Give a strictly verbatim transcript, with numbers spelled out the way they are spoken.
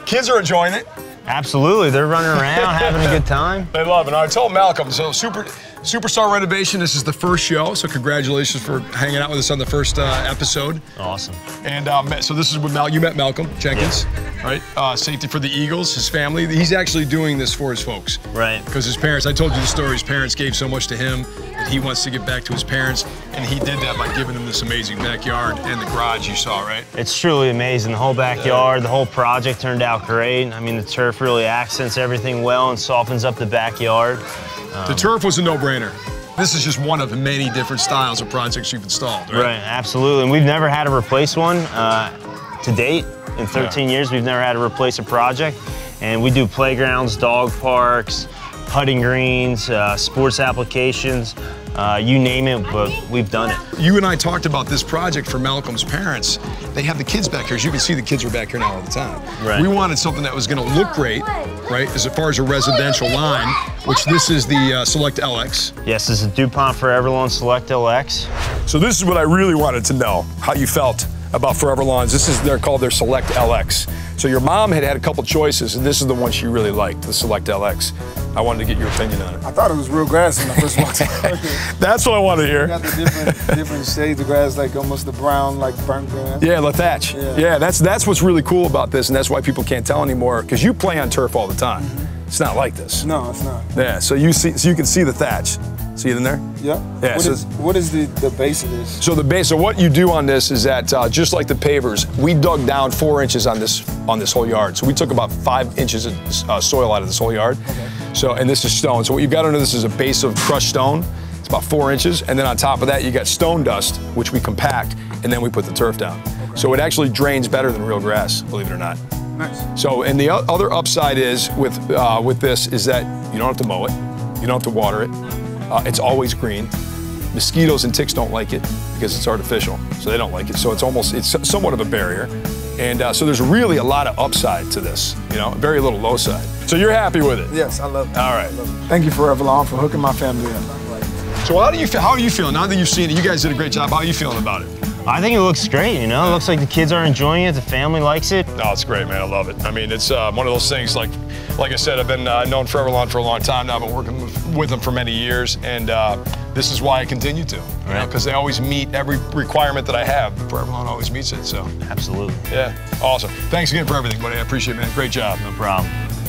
kids are enjoying it. Absolutely, they're running around, having a good time. They love it. I told Malcolm, so super, Superstar Renovation, this is the first show, so congratulations for hanging out with us on the first uh, episode. Awesome. And um, so this is with Mal, you met Malcolm Jenkins, yeah. right? Uh, safety for the Eagles, his family. He's actually doing this for his folks. Right. Because his parents, I told you the story, his parents gave so much to him that he wants to give back to his parents, and he did that by giving them this amazing backyard and the garage you saw, right? It's truly amazing. The whole backyard, the whole project turned out great. I mean, the turf really accents everything well and softens up the backyard. Um, the turf was a no-brainer. This is just one of many different styles of projects you've installed, right? Right, absolutely. And we've never had to replace one uh, to date. In thirteen yeah. years, we've never had to replace a project. And we do playgrounds, dog parks, putting greens, uh, sports applications, uh, you name it, but we've done it. You and I talked about this project for Malcolm's parents. They have the kids back here. As you can see, the kids are back here now all the time. Right. We wanted something that was going to look great, right, as far as a residential line, which this is the uh, Select L X. Yes, this is DuPont Forever Lawn Select L X. So this is what I really wanted to know, how you felt about Forever Lawns. This is, they're called their Select L X. So your mom had had a couple choices, and this is the one she really liked, the Select L X. I wanted to get your opinion on it. I thought it was real grass when I first walked in. That's what I wanted to hear. You got the different, different shades of grass, like almost the brown, like burnt grass. Yeah, La Thatch. Yeah. yeah, that's that's what's really cool about this, and that's why people can't tell anymore, because you play on turf all the time. Mm-hmm. It's not like this. No, it's not. Yeah, so you see, so you can see the thatch. See it in there? Yeah. Yeah. What so, is, what is the, the base of this? So the base, so what you do on this is that uh, just like the pavers, we dug down four inches on this on this whole yard. So we took about five inches of uh, soil out of this whole yard. Okay. So, and this is stone. So what you've got under this is a base of crushed stone. It's about four inches. And then on top of that, you got stone dust, which we compact, and then we put the turf down. Okay. So it actually drains better than real grass, believe it or not. Nice. So, and the other upside is with, uh, with this is that you don't have to mow it. You don't have to water it. Uh, it's always green. Mosquitoes and ticks don't like it because it's artificial, so they don't like it. So it's almost, it's somewhat of a barrier. And uh, so there's really a lot of upside to this, you know, very little low side. So you're happy with it? Yes, I love it. All right. It. Thank you Forever Lawn for hooking my family up. So how do you feel, how are you feeling? Now that you've seen it, you guys did a great job. How are you feeling about it? I think it looks great, you know? It looks like the kids are enjoying it, the family likes it. No, it's great, man. I love it. I mean, it's uh, one of those things, like like I said, I've been uh, known Forever Lawn for a long time now. I've been working with, with them for many years, and uh, this is why I continue to. Right. Because they always meet every requirement that I have. Forever Lawn always meets it, so. Absolutely. Yeah, awesome. Thanks again for everything, buddy. I appreciate it, man. Great job. No problem.